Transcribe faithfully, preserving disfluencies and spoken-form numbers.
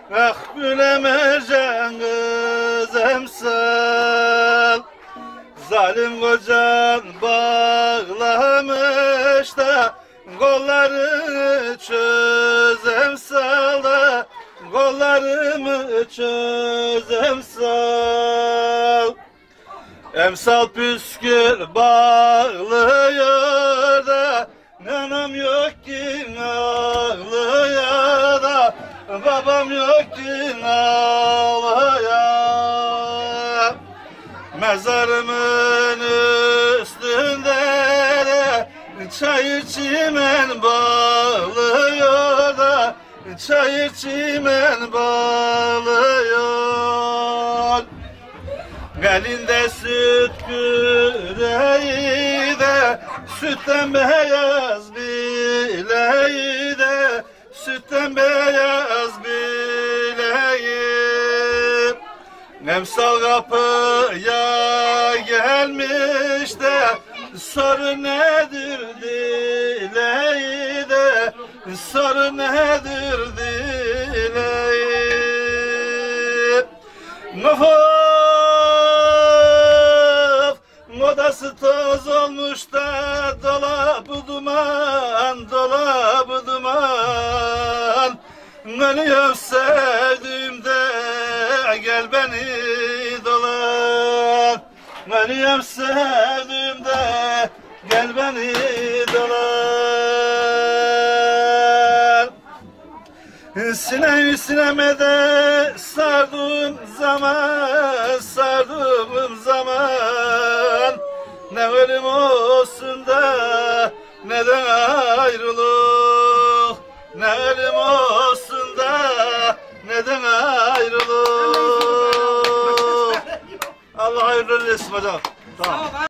Ah gülemeyeceksin kız emsal. Zalim kocan bağlamış da kollarını çöz emsal da kollarımı çöz emsal. Emsal püskül bağlıyor da nanam yok ki ağlıyor da babam yok ki ağlıyor. Mezarımın üstünde de çayır çimen bağlıyor da çayır çimen bağlıyor. Elinde süt küreği de sütten beyaz bileği de sütten beyaz bileği. Emsal kapıya gelmiş de soru nedir dileği de soru nedir dileği. Nufus modası toz olmuş da dolabı duman, dolabı duman. Ölüyorum sevdiğimde gel beni dolan. Ölüyorum sevdiğimde gel beni dolan. Sinem sineme de sardığım zaman, sardığım zaman ne ölüm olsun da ne de ayrılık, ne ölüm olsun da ne de ayrılık. Allah hayırlı olsun hocam. Tamam.